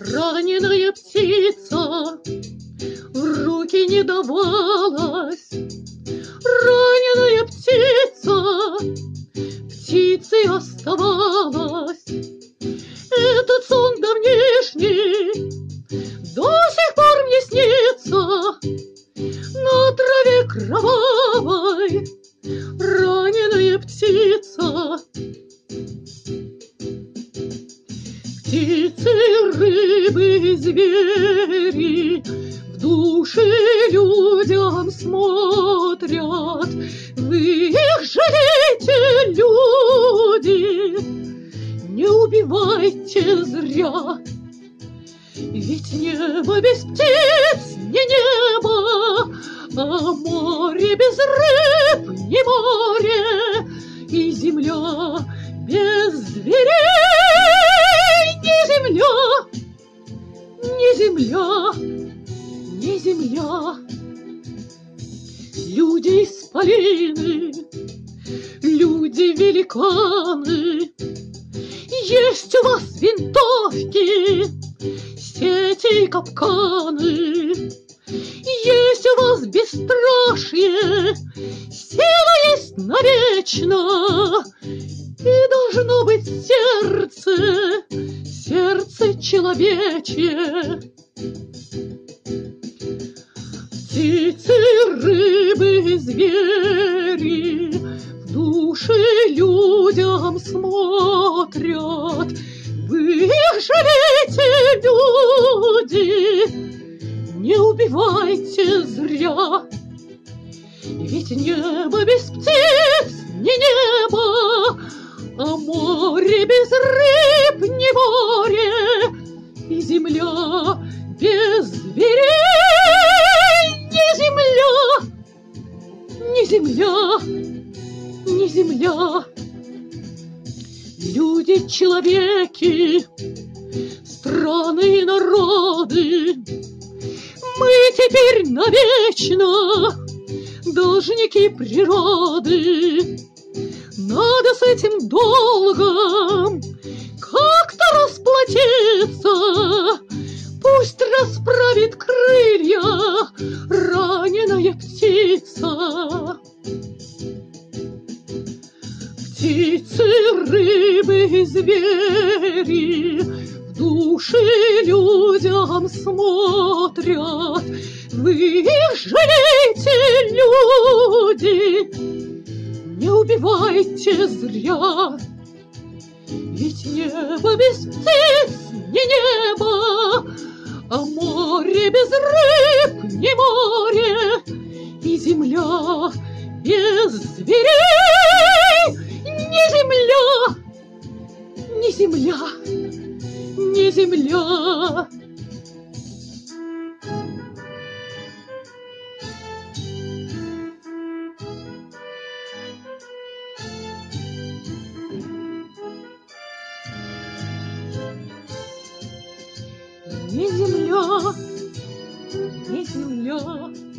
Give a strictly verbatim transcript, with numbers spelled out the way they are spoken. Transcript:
Раненая птица в руки не давалась. Раненая птица птицей оставалась. Этот сон давнишний до сих пор мне снится. На траве кровавой раненая птица. Птицы, рыбы, звери в души людям смотрят. Вы их жалейте, люди, не убивайте зря. Ведь небо без птиц не небо, а море без рыб не море, и земля без зверей не земля, не земля, не земля. Люди исполины, люди великаны, есть у вас винтовки, сети и капканы. Есть у вас бесстрашие, сила есть навечно, и должно быть сердце, сердце человечье. Птицы, рыбы, звери в души людям смотрят. Вы их жалейте, люди, не убивайте зря. Ведь небо без птиц не небо, а море без рыб не море, и земля без зверей не земля, не земля, не земля. Люди, человеки, страны и народы, мы теперь навечно должники природы. Надо с этим долгом как-то расплатиться. Пусть расправит крылья раненая птица. Птицы, рыбы, звери в души людям смотрят. Вы их жалейте, люди, не убивайте зря. Ведь небо без птиц не небо, а море без рыб не море, и земля без зверей не земля, не земля, не земля. Не земля, не земля.